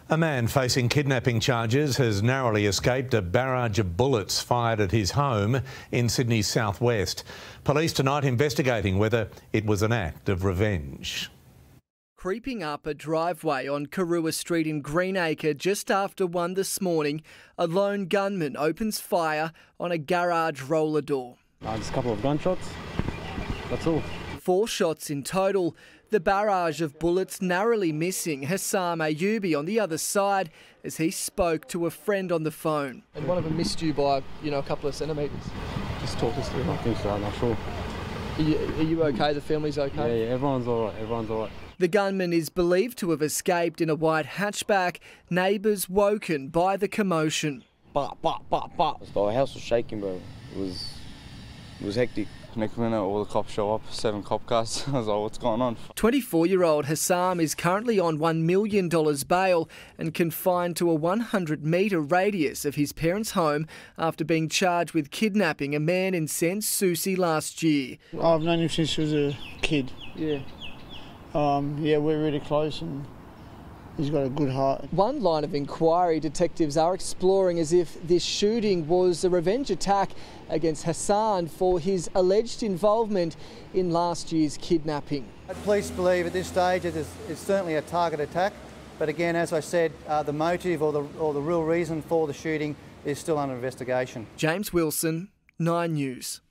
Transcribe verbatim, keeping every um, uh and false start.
A man facing kidnapping charges has narrowly escaped a barrage of bullets fired at his home in Sydney's southwest. Police tonight investigating whether it was an act of revenge. Creeping up a driveway on Karua Street in Greenacre just after one this morning, a lone gunman opens fire on a garage roller door. Uh, just a couple of gunshots, that's all. Four shots in total. The barrage of bullets narrowly missing Hassam Ayubi on the other side as he spoke to a friend on the phone. And one of them missed you by, you know, a couple of centimetres. Just talk us through it. I think so, I'm not sure. Are you, are you okay? The family's okay? Yeah, yeah, everyone's all right, everyone's all right. The gunman is believed to have escaped in a white hatchback, neighbours woken by the commotion. Bah, bah, bah, bah. The house was shaking, bro. It was, it was hectic. Next minute, all the cops show up, seven cop cars. I was like, what's going on? twenty-four-year-old Hassam is currently on one million dollars bail and confined to a one hundred metre radius of his parents' home after being charged with kidnapping a man in Sans Souci last year. I've known him since he was a kid. Yeah. Um, yeah, we're really close and he's got a good heart. One line of inquiry detectives are exploring as if this shooting was a revenge attack against Hassan for his alleged involvement in last year's kidnapping. Police believe at this stage it is it's certainly a target attack, but again, as I said, uh, the motive or the, or the real reason for the shooting is still under investigation. James Wilson, Nine News.